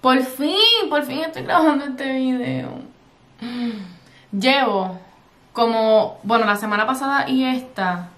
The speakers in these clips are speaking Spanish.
Por fin estoy grabando este video. Llevo como, bueno, la semana pasada y esta,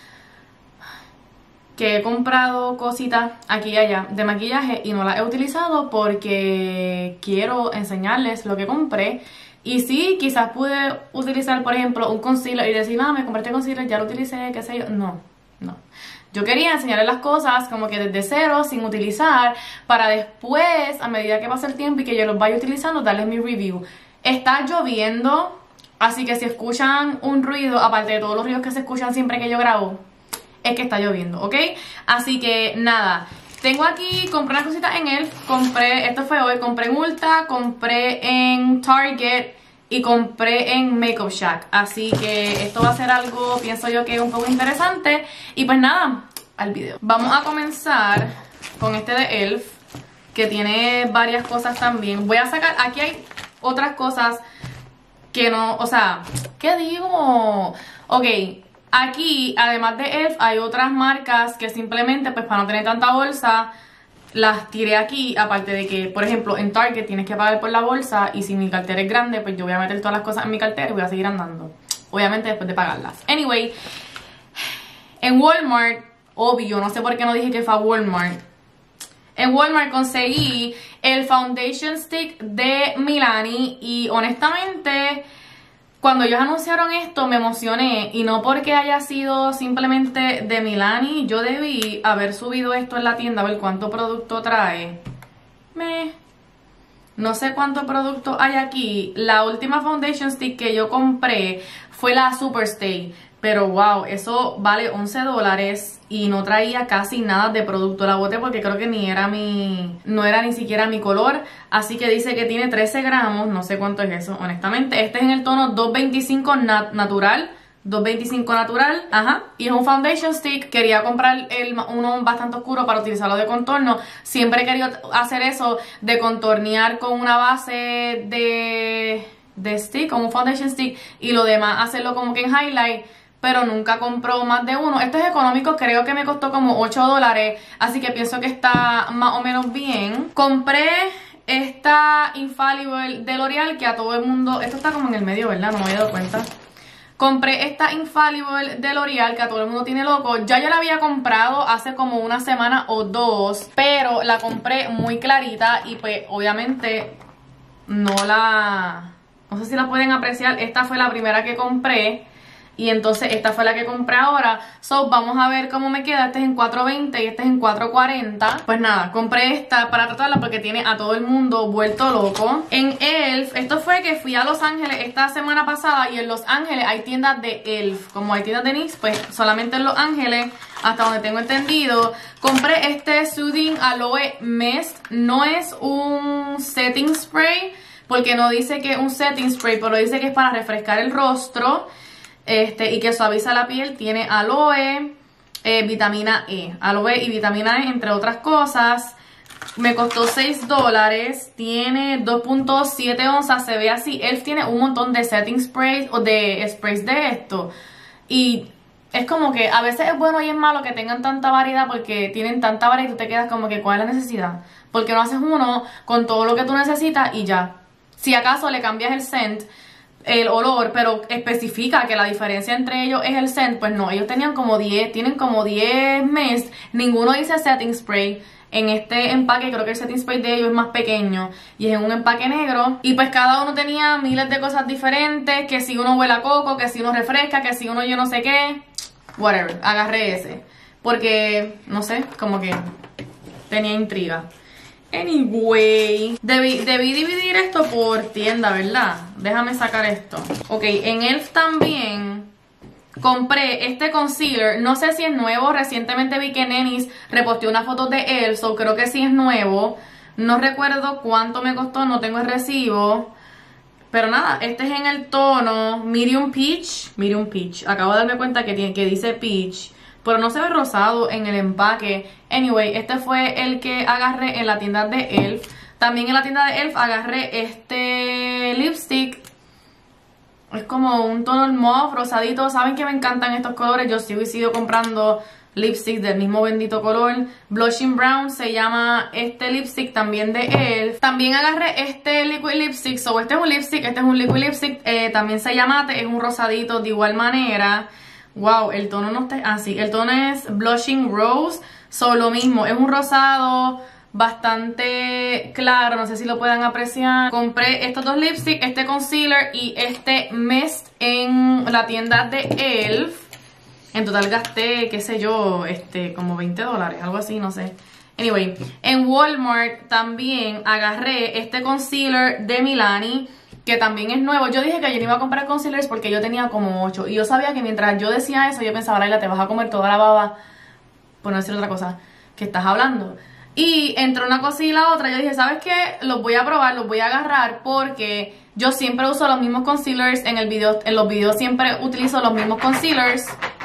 que he comprado cositas aquí y allá de maquillaje y no las he utilizado porque quiero enseñarles lo que compré. Y sí, quizás pude utilizar, por ejemplo, un concealer y decir, no, me compré este concealer, ya lo utilicé, qué sé yo. No. Yo quería enseñarles las cosas como que desde cero, sin utilizar, para después, a medida que pasa el tiempo y que yo los vaya utilizando, darles mi review. Está lloviendo, así que si escuchan un ruido, aparte de todos los ruidos que se escuchan siempre que yo grabo, es que está lloviendo, ¿ok? Así que nada, tengo aquí, compré unas cositas en Elf, esto fue hoy, compré en Ulta, compré en Target y compré en Makeup Shack. Así que esto va a ser algo, pienso yo, que es un poco interesante. Y pues nada, al video. Vamos a comenzar con este de Elf, que tiene varias cosas también. Voy a sacar, aquí hay otras cosas que no, o sea, ¿qué digo? Ok, aquí, además de Elf, hay otras marcas que simplemente, pues para no tener tanta bolsa, las tiré aquí, aparte de que, por ejemplo, en Target tienes que pagar por la bolsa y si mi cartera es grande, pues yo voy a meter todas las cosas en mi cartera y voy a seguir andando. Obviamente después de pagarlas. Anyway, en Walmart, obvio, no sé por qué no dije que fue a Walmart. En Walmart conseguí el Foundation Stick de Milani y honestamente, cuando ellos anunciaron esto me emocioné y no porque haya sido simplemente de Milani. Yo debí haber subido esto en la tienda a ver cuánto producto trae. No sé cuánto producto hay aquí. La última Foundation Stick que yo compré fue la Superstay, pero wow, eso vale $11 y no traía casi nada de producto. La boté porque creo que no era ni siquiera mi color. Así que dice que tiene 13 gramos, no sé cuánto es eso, honestamente. Este es en el tono 225 natural. 225 natural, ajá. Y es un foundation stick. Quería comprar uno bastante oscuro para utilizarlo de contorno. Siempre he querido hacer eso, de contornear con una base de stick, con un foundation stick, y lo demás hacerlo como que en highlight, pero nunca compro más de uno. Esto es económico, creo que me costó como $8, así que pienso que está más o menos bien. Compré esta Infallible de L'Oreal, que a todo el mundo, esto está como en el medio, ¿verdad? No me había dado cuenta. Compré esta Infallible de L'Oreal, que a todo el mundo tiene loco. Ya yo la había comprado hace como una semana o dos, pero la compré muy clarita y pues obviamente no sé si la pueden apreciar. Esta fue la primera que compré y entonces esta fue la que compré ahora. So, vamos a ver cómo me queda. Este es en 420 y este es en 440. Pues nada, compré esta para tratarla porque tiene a todo el mundo vuelto loco. En Elf, esto fue que fui a Los Ángeles esta semana pasada y en Los Ángeles hay tiendas de Elf. Como hay tiendas de NYX, pues solamente en Los Ángeles, hasta donde tengo entendido. Compré este Soothing Aloe Mist. No es un setting spray, porque no dice que es un setting spray, pero dice que es para refrescar el rostro. Y que suaviza la piel. Tiene aloe, vitamina E, aloe y vitamina E, entre otras cosas. Me costó $6, tiene 2.7 onzas, se ve así. Elf tiene un montón de setting sprays o de sprays de esto, y es como que a veces es bueno y es malo que tengan tanta variedad, porque tienen tanta variedad y tú te quedas como que ¿cuál es la necesidad? Porque no haces uno con todo lo que tú necesitas y ya. Si acaso le cambias el scent, el olor, pero especifica que la diferencia entre ellos es el scent, pues no, ellos tenían como 10, tienen como 10 mists, ninguno dice setting spray. En este empaque creo que el setting spray de ellos es más pequeño y es en un empaque negro, y pues cada uno tenía miles de cosas diferentes, que si uno huele a coco, que si uno refresca, que si uno yo no sé qué, whatever. Agarré ese porque, no sé, como que tenía intriga. Anyway, debí dividir esto por tienda, ¿verdad? Déjame sacar esto. Ok, en Elf también compré este concealer. No sé si es nuevo. Recientemente vi que Nenis reposteó una foto de Elf, so creo que sí es nuevo. No recuerdo cuánto me costó, no tengo el recibo. Pero nada, este es en el tono Medium Peach. Medium Peach. Acabo de darme cuenta que dice Peach, pero no se ve rosado en el empaque. Anyway, este fue el que agarré en la tienda de Elf. También en la tienda de Elf agarré este lipstick. Es como un tono mauve rosadito. Saben que me encantan estos colores. Yo sigo comprando lipsticks del mismo bendito color. Blushing Brown se llama este lipstick también de ELF. También agarré este liquid lipstick. So este es un lipstick, este es un liquid lipstick. También se llama Mate, es un rosadito de igual manera. Wow, el tono no está así. El tono es Blushing Rose. So lo mismo, es un rosado bastante claro, no sé si lo puedan apreciar. Compré estos dos lipsticks, este concealer y este mist en la tienda de ELF. En total gasté, qué sé yo, como $20, algo así, no sé. Anyway, en Walmart también agarré este concealer de Milani, que también es nuevo. Yo dije que yo no iba a comprar concealers porque yo tenía como 8. Y yo sabía que mientras yo decía eso, yo pensaba, Laila, te vas a comer toda la baba, por no decir otra cosa, que estás hablando. Y entre una cosa y la otra, yo dije, ¿sabes qué? Los voy a probar, los voy a agarrar porque yo siempre uso los mismos concealers en los videos siempre utilizo los mismos concealers.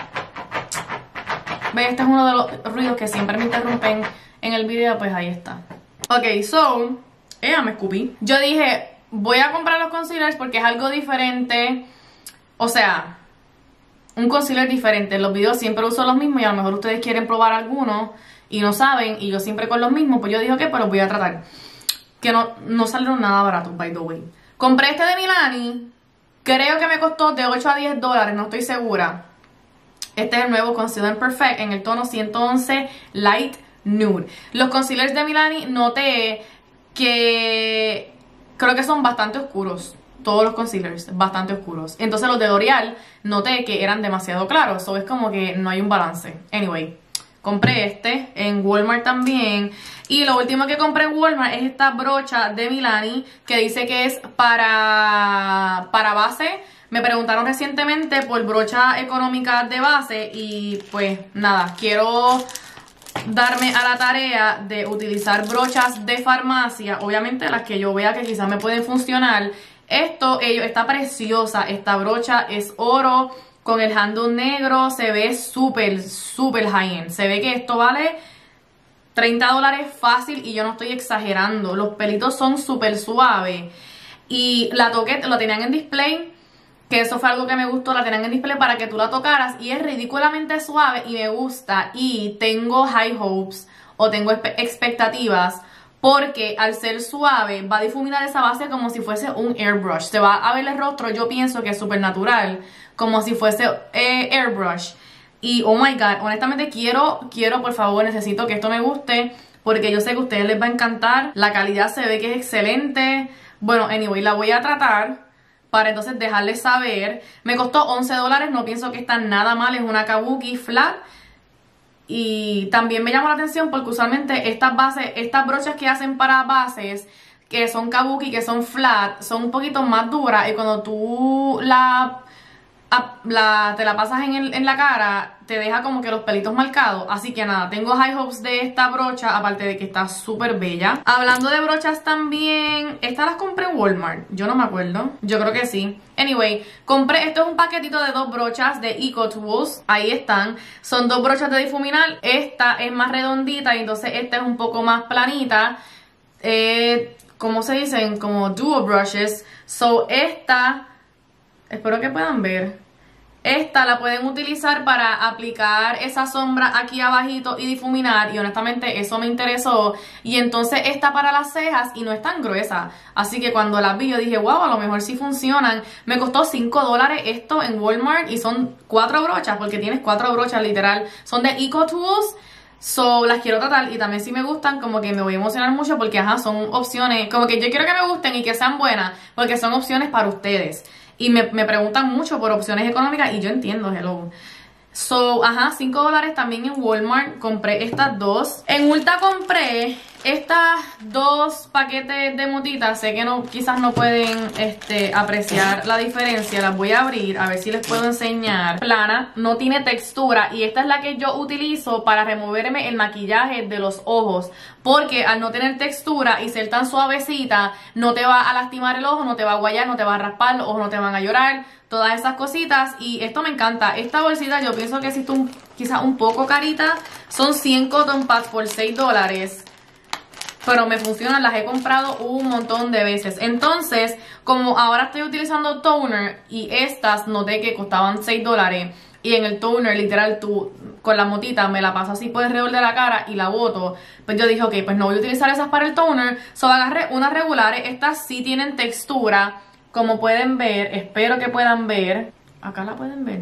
¿Ves? Este es uno de los ruidos que siempre me interrumpen en el video, pues ahí está. Ok, so, me escupí. Yo dije, voy a comprar los concealers porque es algo diferente. O sea, un concealer diferente. En los videos siempre uso los mismos y a lo mejor ustedes quieren probar algunos y no saben, y yo siempre con los mismos, pues yo dije, ok, pues los voy a tratar. Que no salieron nada baratos, by the way. Compré este de Milani, creo que me costó de 8 a $10, no estoy segura. Este es el nuevo Concealer Perfect en el tono 111 Light Nude. Los concealers de Milani noté que creo que son bastante oscuros. Todos los concealers, bastante oscuros. Entonces los de L'Oreal noté que eran demasiado claros. So es como que no hay un balance. Anyway, compré este en Walmart también. Y lo último que compré en Walmart es esta brocha de Milani que dice que es para base. Me preguntaron recientemente por brocha económica de base y pues nada, quiero darme a la tarea de utilizar brochas de farmacia. Obviamente las que yo vea que quizás me pueden funcionar. Está preciosa, esta brocha es oro con el handle negro, se ve súper, súper high-end. Se ve que esto vale $30 fácil y yo no estoy exagerando. Los pelitos son súper suaves. Y la toqué, lo tenían en display, que eso fue algo que me gustó, la tenían en display para que tú la tocaras y es ridículamente suave y me gusta. Y tengo high hopes o tengo expectativas porque al ser suave va a difuminar esa base como si fuese un airbrush. Se va a ver el rostro, yo pienso que es súper natural, como si fuese airbrush. Y oh my god, honestamente quiero, por favor, necesito que esto me guste porque yo sé que a ustedes les va a encantar. La calidad se ve que es excelente. Bueno, anyway, la voy a tratar para entonces dejarles saber. Me costó $11, no pienso que está nada mal, es una kabuki flat. Y también me llamó la atención porque usualmente estas brochas que hacen para bases, que son kabuki, que son flat, son un poquito más duras y cuando tú te la pasas en la cara, te deja como que los pelitos marcados. Así que nada, tengo high hopes de esta brocha, aparte de que está súper bella. Hablando de brochas también, estas las compré en Walmart, yo no me acuerdo, yo creo que sí. Anyway, esto es un paquetito de 2 brochas de Eco Tools, ahí están. Son 2 brochas de difuminar, esta es más redondita y entonces esta es un poco más planita. ¿Cómo se dicen? Como duo brushes. So esta, espero que puedan ver. Esta la pueden utilizar para aplicar esa sombra aquí abajito y difuminar. Y honestamente eso me interesó. Y entonces esta para las cejas y no es tan gruesa. Así que cuando las vi yo dije, wow, a lo mejor sí funcionan. Me costó $5 esto en Walmart y son 4 brochas. Porque tienes 4 brochas literal. Son de Eco Tools. So las quiero tratar y también si me gustan como que me voy a emocionar mucho porque ajá, son opciones. Como que yo quiero que me gusten y que sean buenas porque son opciones para ustedes. Y me preguntan mucho por opciones económicas y yo entiendo, hello. So, ajá, $5 también en Walmart. Compré estas 2. En Ulta compré estas 2 paquetes de motitas. Sé que quizás no pueden apreciar la diferencia. Las voy a abrir a ver si les puedo enseñar. Plana, no tiene textura. Y esta es la que yo utilizo para removerme el maquillaje de los ojos. Porque al no tener textura y ser tan suavecita, no te va a lastimar el ojo, no te va a guayar, no te va a raspar, los ojos no te van a llorar. Todas esas cositas y esto me encanta. Esta bolsita yo pienso que existe quizás un poco carita. Son 100 cotton pads por $6. Pero me funcionan, las he comprado un montón de veces. Entonces, como ahora estoy utilizando toner y estas noté que costaban $6. Y en el toner literal tú con la motita, me la paso así por alrededor de la cara y la boto. Pues yo dije, ok, pues no voy a utilizar esas para el toner. So agarré unas regulares. Estas sí tienen textura, como pueden ver. Espero que puedan ver. Acá la pueden ver.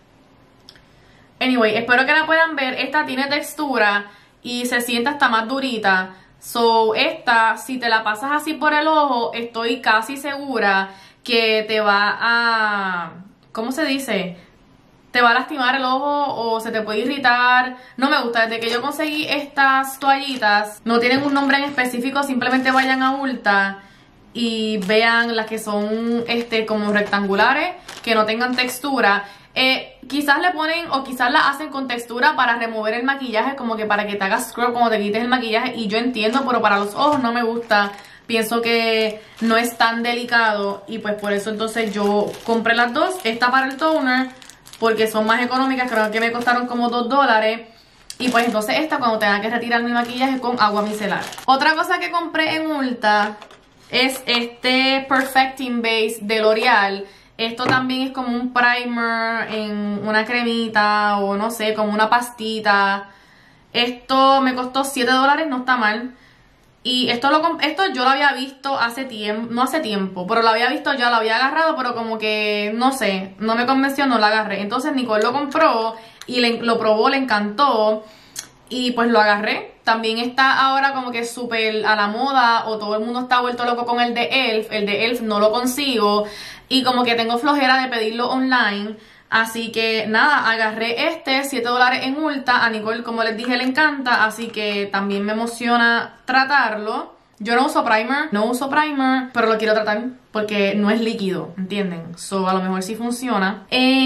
Anyway, espero que la puedan ver. Esta tiene textura y se siente hasta más durita. So, esta, si te la pasas así por el ojo, estoy casi segura que te va a... ¿Cómo se dice? Te va a lastimar el ojo o se te puede irritar. No me gusta. Desde que yo conseguí estas toallitas, no tienen un nombre en específico, simplemente vayan a Ulta y vean las que son como rectangulares, que no tengan textura. Quizás le ponen o quizás la hacen con textura para remover el maquillaje, como que para que te hagas scrub cuando te quites el maquillaje, y yo entiendo, pero para los ojos no me gusta. Pienso que no es tan delicado y pues por eso entonces yo compré las dos. Esta para el toner porque son más económicas, creo que me costaron como $2. Y pues entonces esta cuando tenga que retirar mi maquillaje con agua micelar. Otra cosa que compré en Ulta es este Perfecting Base de L'Oreal. Esto también es como un primer en una cremita o no sé, como una pastita. Esto me costó $7, no está mal. Y esto yo lo había visto hace tiempo, no hace tiempo, pero lo había visto ya, lo había agarrado, pero como que, no sé, no me convenció, no lo agarré. Entonces Nicole lo compró y lo probó, le encantó y pues lo agarré. También está ahora como que súper a la moda o todo el mundo está vuelto loco con el de ELF. El de ELF no lo consigo y como que tengo flojera de pedirlo online. Así que nada, agarré este, $7 en Ulta. A Nicole, como les dije, le encanta, así que también me emociona tratarlo. Yo no uso primer, pero lo quiero tratar porque no es líquido, ¿entienden? So, a lo mejor sí funciona.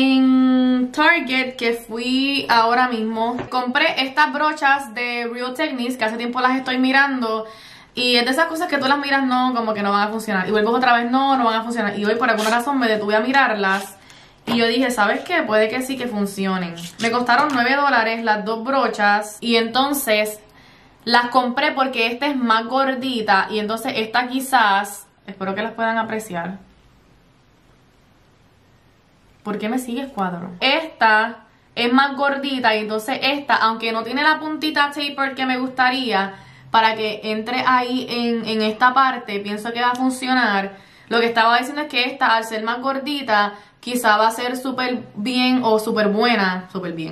En Target, que fui ahora mismo, compré estas brochas de Real Techniques, que hace tiempo las estoy mirando. Y es de esas cosas que tú las miras, no, como que no van a funcionar. Y vuelvo otra vez, no van a funcionar. Y hoy por alguna razón me detuve a mirarlas. Y yo dije, ¿sabes qué? Puede que sí que funcionen. Me costaron $9 las dos brochas. Y entonces las compré porque esta es más gordita. Y entonces esta quizás... Espero que las puedan apreciar. ¿Por qué me sigues, cuadro? Esta es más gordita y entonces esta, aunque no tiene la puntita taper que me gustaría, para que entre ahí en esta parte, pienso que va a funcionar. Lo que estaba diciendo es que esta, al ser más gordita, quizá va a ser súper bien o súper buena, súper bien,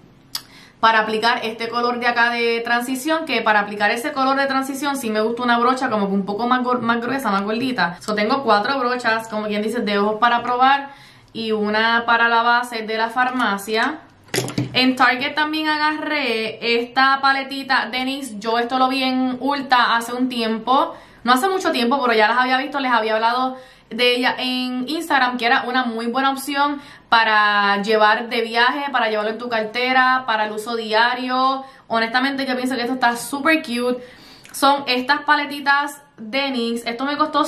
para aplicar este color de acá de transición, que para aplicar ese color de transición sí me gusta una brocha como que un poco más gruesa, más gordita. So, tengo 4 brochas, como quien dice, de ojos para probar y una para la base de la farmacia. En Target también agarré esta paletita de NYX. Yo esto lo vi en Ulta hace un tiempo, no hace mucho tiempo, pero ya las había visto, les había hablado de ella en Instagram, que era una muy buena opción para llevar de viaje, para llevarlo en tu cartera, para el uso diario. Honestamente yo pienso que esto está súper cute. Son estas paletitas de NYX. Esto me costó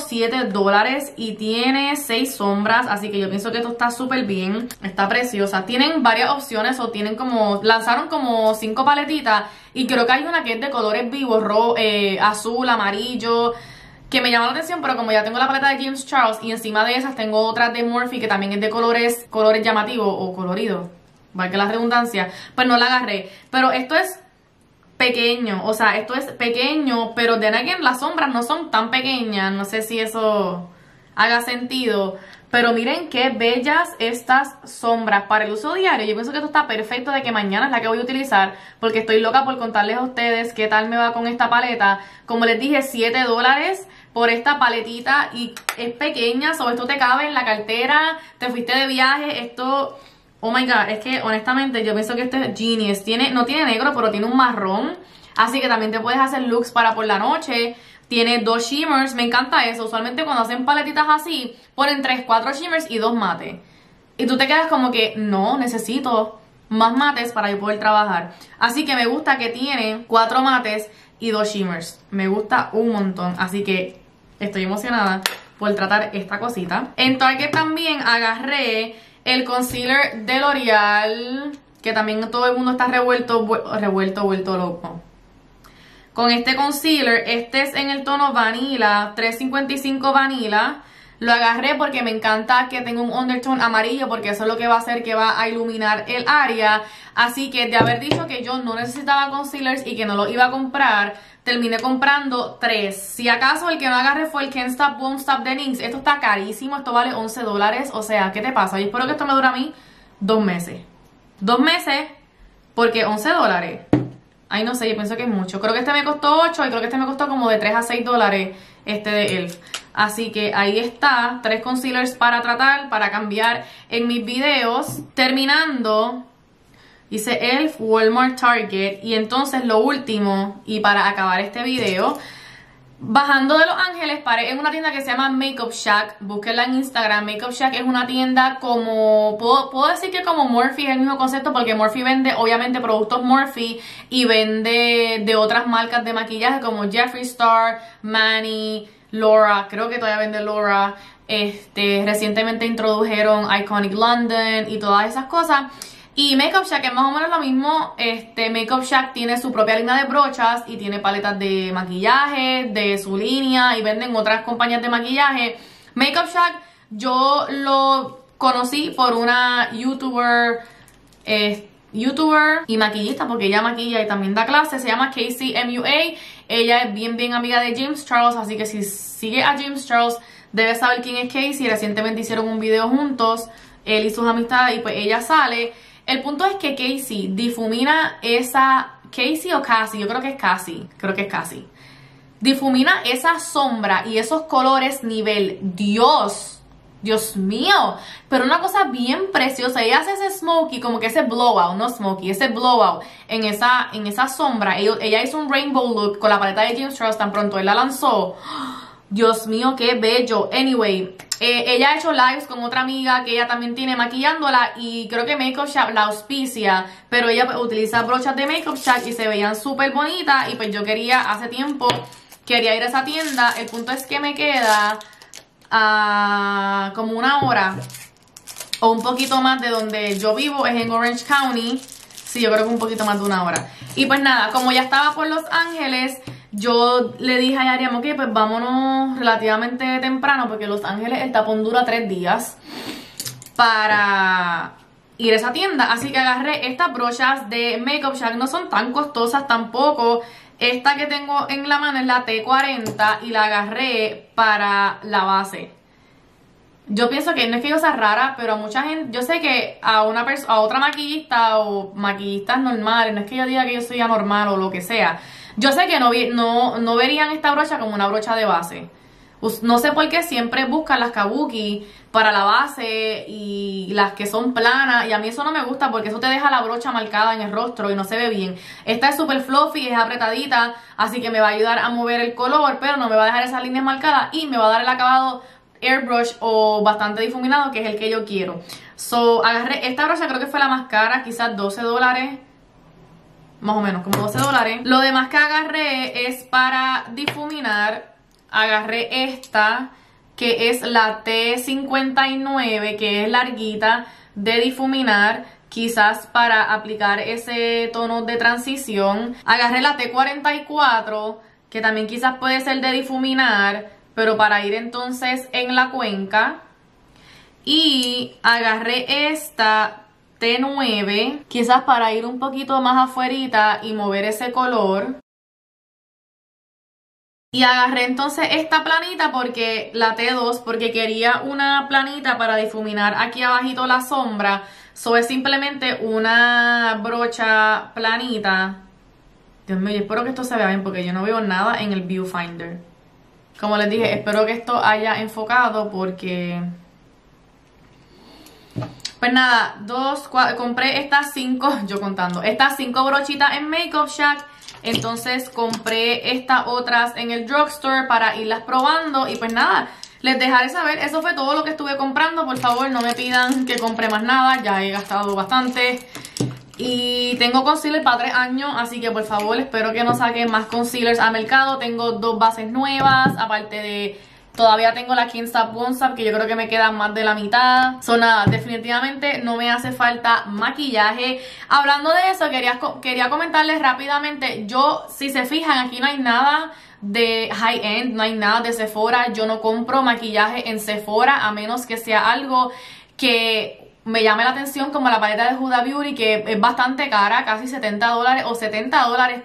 $7 y tiene 6 sombras, así que yo pienso que esto está súper bien. Está preciosa. Tienen varias opciones o tienen como... Lanzaron como 5 paletitas y creo que hay una que es de colores vivos, rojo, azul, amarillo, que me llama la atención, pero como ya tengo la paleta de James Charles y encima de esas tengo otras de Morphe que también es de colores llamativos o coloridos, valga la redundancia, pues no la agarré. Pero esto es pequeño, o sea, esto es pequeño, pero de again las sombras no son tan pequeñas, no sé si eso haga sentido. Pero miren qué bellas estas sombras para el uso diario. Yo pienso que esto está perfecto, de que mañana es la que voy a utilizar, porque estoy loca por contarles a ustedes qué tal me va con esta paleta. Como les dije, $7 por esta paletita y es pequeña, sobre esto te cabe en la cartera, te fuiste de viaje, esto... Oh my god, es que honestamente yo pienso que este es genius. No tiene negro, pero tiene un marrón, así que también te puedes hacer looks para por la noche. Tiene 2 shimmers, me encanta eso. Usualmente cuando hacen paletitas así, ponen 3, 4 shimmers y 2 mates. Y tú te quedas como que, no, necesito más mates para yo poder trabajar. Así que me gusta que tiene 4 mates y 2 shimmers. Me gusta un montón, así que estoy emocionada por tratar esta cosita. En Target también agarré el concealer de L'Oreal, que también todo el mundo está vuelto loco con este concealer. Este es en el tono Vanilla, 355 Vanilla. Lo agarré porque me encanta que tenga un undertone amarillo, porque eso es lo que va a hacer que va a iluminar el área. Así que de haber dicho que yo no necesitaba concealers y que no lo iba a comprar, terminé comprando 3. Si acaso el que no agarré fue el Can't Stop Won't Stop de NYX. Esto está carísimo, esto vale $11. O sea, ¿qué te pasa? Yo espero que esto me dure a mí 2 meses. 2 meses porque $11. Ay, no sé, yo pienso que es mucho. Creo que este me costó 8 y creo que este me costó como de 3 a $6 este de ELF. Así que ahí está, 3 concealers para tratar, para cambiar en mis videos. Terminando, hice ELF, Walmart, Target. Y entonces lo último, y para acabar este video, bajando de Los Ángeles, paré en una tienda que se llama Makeup Shack. Búsquenla en Instagram. Makeup Shack es una tienda como, puedo decir que como Morphe es el mismo concepto, porque Morphe vende obviamente productos Morphe y vende de otras marcas de maquillaje como Jeffree Star, Manny, Laura, creo que todavía vende Laura. Recientemente introdujeron Iconic London y todas esas cosas. Y Makeup Shack es más o menos lo mismo. Makeup Shack tiene su propia línea de brochas y tiene paletas de maquillaje de su línea y venden otras compañías de maquillaje. Makeup Shack yo lo conocí por una youtuber y maquillista, porque ella maquilla y también da clases. Se llama Casey MUA. Ella es bien amiga de James Charles, así que si sigue a James Charles debes saber quién es Casey. Recientemente hicieron un video juntos, él y sus amistades, y pues ella sale. El punto es que Casey difumina esa... ¿Casey o Cassie? Yo creo que es Cassie. Creo que es Cassie. Difumina esa sombra y esos colores nivel Dios. Dios mío. Pero una cosa bien preciosa. Ella hace ese smokey, como que ese blowout, no smokey, ese blowout en esa sombra. Ella hizo un rainbow look con la paleta de James Charles tan pronto él la lanzó. Dios mío, qué bello. Anyway, ella ha hecho lives con otra amiga que ella también tiene maquillándola y creo que Makeup Shack la auspicia, pero ella pues, utiliza brochas de Makeup Shack y se veían súper bonitas y pues yo hace tiempo quería ir a esa tienda. El punto es que me queda como 1 hora o un poquito más de donde yo vivo, es en Orange County. Sí, yo creo que un poquito más de 1 hora. Y pues nada, como ya estaba por Los Ángeles, yo le dije a Yariam, ok, pues vámonos relativamente temprano, porque Los Ángeles el tapón dura 3 días para ir a esa tienda. Así que agarré estas brochas de Makeup Shack, no son tan costosas tampoco. Esta que tengo en la mano es la T40 y la agarré para la base. Yo pienso que no es que yo sea rara, pero a mucha gente, yo sé que a otra maquillista o maquillistas normales, no es que yo diga que yo soy anormal o lo que sea, yo sé que no verían esta brocha como una brocha de base. No sé por qué siempre buscan las kabuki para la base y las que son planas, y a mí eso no me gusta porque eso te deja la brocha marcada en el rostro y no se ve bien. Esta es súper fluffy, es apretadita, así que me va a ayudar a mover el color, pero no me va a dejar esas líneas marcadas y me va a dar el acabado airbrush o bastante difuminado, que es el que yo quiero. So, agarré esta brocha, creo que fue la más cara, quizás $12, más o menos, como $12. Lo demás que agarré es para difuminar. Agarré esta, que es la T59, que es larguita, de difuminar, quizás para aplicar ese tono de transición. Agarré la T44, que también quizás puede ser de difuminar, pero para ir entonces en la cuenca. Y agarré esta T9, quizás para ir un poquito más afuerita y mover ese color. Y agarré entonces esta planita, porque la T2, porque quería una planita para difuminar aquí abajito la sombra. So es simplemente una brocha planita. Dios mío, yo espero que esto se vea bien porque yo no veo nada en el viewfinder. Como les dije, espero que esto haya enfocado porque... Pues nada, compré estas 5, yo contando, estas 5 brochitas en Makeup Shack. Entonces compré estas otras en el drugstore para irlas probando. Y pues nada, les dejaré saber. Eso fue todo lo que estuve comprando. Por favor, no me pidan que compre más nada. Ya he gastado bastante. Y tengo concealer para 3 años. Así que por favor, espero que no saquen más concealers al mercado. Tengo 2 bases nuevas. Aparte de... Todavía tengo la Can't Stop Won't Stop, que yo creo que me queda más de la mitad. So nada, definitivamente no me hace falta maquillaje. Hablando de eso, quería comentarles rápidamente. Yo, si se fijan, aquí no hay nada de high-end, no hay nada de Sephora. Yo no compro maquillaje en Sephora a menos que sea algo que me llame la atención, como la paleta de Huda Beauty, que es bastante cara, casi $70 o $70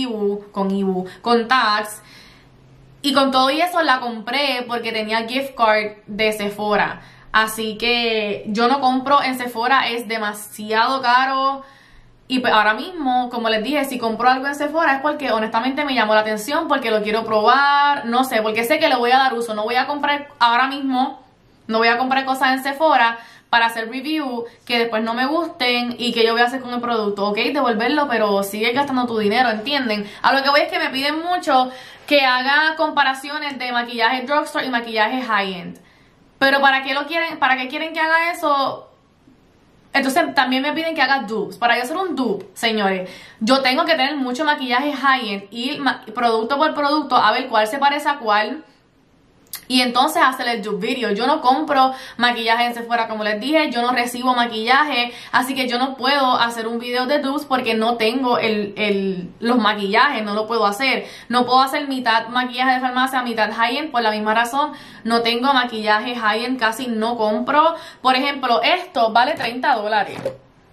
con tax. Y con todo y eso la compré porque tenía gift card de Sephora. Así que yo no compro en Sephora, es demasiado caro. Y pues ahora mismo, como les dije, si compro algo en Sephora es porque honestamente me llamó la atención, porque lo quiero probar, no sé, porque sé que le voy a dar uso. No voy a comprar ahora mismo, no voy a comprar cosas en Sephora para hacer review que después no me gusten y que yo voy a hacer con el producto, ok, devolverlo, pero sigue gastando tu dinero, ¿entienden? A lo que voy es que me piden mucho que haga comparaciones de maquillaje drugstore y maquillaje high-end. Pero ¿para qué lo quieren? ¿Para qué quieren que haga eso? Entonces también me piden que haga dupes. Para yo hacer un dupe, señores, yo tengo que tener mucho maquillaje high-end y producto por producto a ver cuál se parece a cuál. Y entonces hacer el dupe video. Yo no compro maquillaje en Sephora, como les dije. Yo no recibo maquillaje. Así que yo no puedo hacer un video de dupes porque no tengo los maquillajes. No lo puedo hacer. No puedo hacer mitad maquillaje de farmacia, mitad high-end. Por la misma razón, no tengo maquillaje high-end. Casi no compro. Por ejemplo, esto vale $30.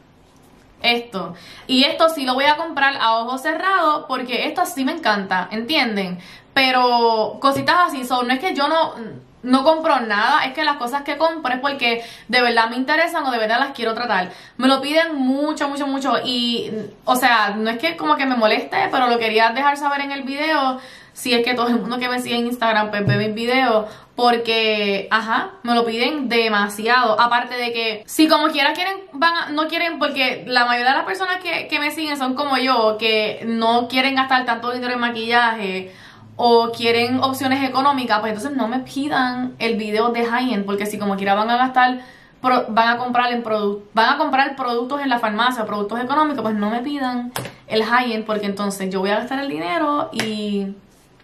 Esto. Y esto sí lo voy a comprar a ojos cerrados porque esto sí me encanta, ¿entienden? Pero cositas así, no es que yo no compro nada, es que las cosas que compro es porque de verdad me interesan o de verdad las quiero tratar. Me lo piden mucho, mucho, mucho y, o sea, no es que como que me moleste, pero lo quería dejar saber en el video. Si es que todo el mundo que me sigue en Instagram pues ve mis videos, porque, ajá, me lo piden demasiado. Aparte de que, si como quiera quieren, no quieren, porque la mayoría de las personas que me siguen son como yo, que no quieren gastar tanto dinero en maquillaje o quieren opciones económicas, pues entonces no me pidan el video de high-end, porque si como quiera van a gastar, van a comprar productos en la farmacia, productos económicos, pues no me pidan el high-end, porque entonces yo voy a gastar el dinero y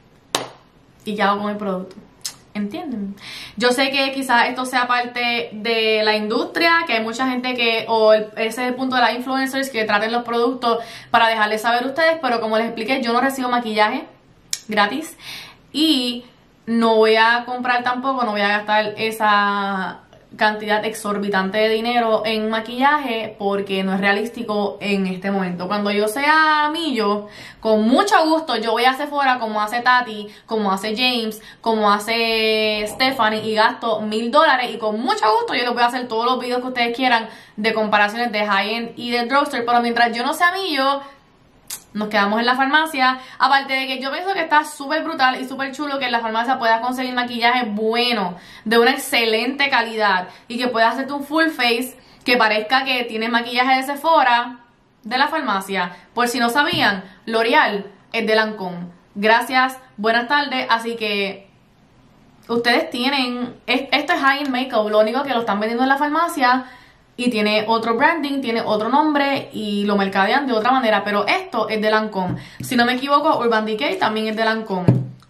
¿qué hago con el producto? ¿Entienden? Yo sé que quizás esto sea parte de la industria, que hay mucha gente ese es el punto de las influencers, que traten los productos para dejarles saber a ustedes, pero como les expliqué, yo no recibo maquillaje gratis y no voy a comprar tampoco, no voy a gastar esa cantidad exorbitante de dinero en maquillaje porque no es realístico en este momento. Cuando yo sea millo, con mucho gusto yo voy a Sephora como hace Tati, como hace James, como hace Stephanie y gasto $1000 y con mucho gusto yo les voy a hacer todos los videos que ustedes quieran de comparaciones de high-end y de drugstore, pero mientras yo no sea millo, nos quedamos en la farmacia. Aparte de que yo pienso que está súper brutal y súper chulo que en la farmacia puedas conseguir maquillaje bueno, de una excelente calidad, y que puedas hacerte un full face que parezca que tienes maquillaje de Sephora de la farmacia. Por si no sabían, L'Oreal es de Lancôme. Gracias, buenas tardes. Así que ustedes tienen, esto es high-end makeup, lo único que lo están vendiendo en la farmacia y tiene otro branding, tiene otro nombre y lo mercadean de otra manera, pero esto es de Lancôme. Si no me equivoco, Urban Decay también es de Lancôme.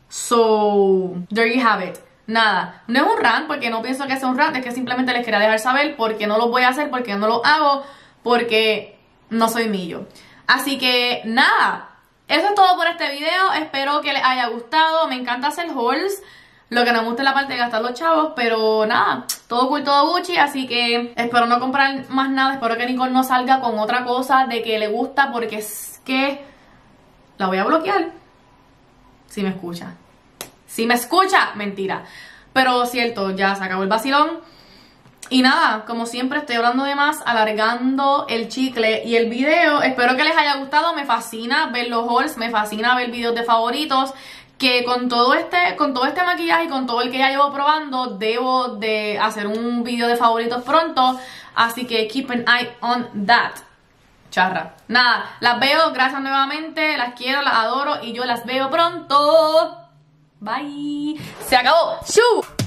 So, there you have it. Nada, no es un rant porque no pienso que sea un rant, es que simplemente les quería dejar saber porque no lo voy a hacer, porque no lo hago, porque no soy millo. Así que nada, eso es todo por este video, espero que les haya gustado. Me encanta hacer hauls. Lo que no me gusta es la parte de gastar los chavos, pero nada, todo cool, todo Gucci, así que espero no comprar más nada. Espero que Nicole no salga con otra cosa de que le gusta, porque es que la voy a bloquear. Si me escucha. Si me escucha, mentira. Pero cierto, ya se acabó el vacilón. Y nada, como siempre estoy hablando de más, alargando el chicle y el video. Espero que les haya gustado, me fascina ver los hauls, me fascina ver videos de favoritos. Que con todo este maquillaje y con todo el que ya llevo probando, debo de hacer un video de favoritos pronto. Así que keep an eye on that. Charra. Nada, las veo, gracias nuevamente, las quiero, las adoro y yo las veo pronto. Bye. Se acabó. ¡Shoo!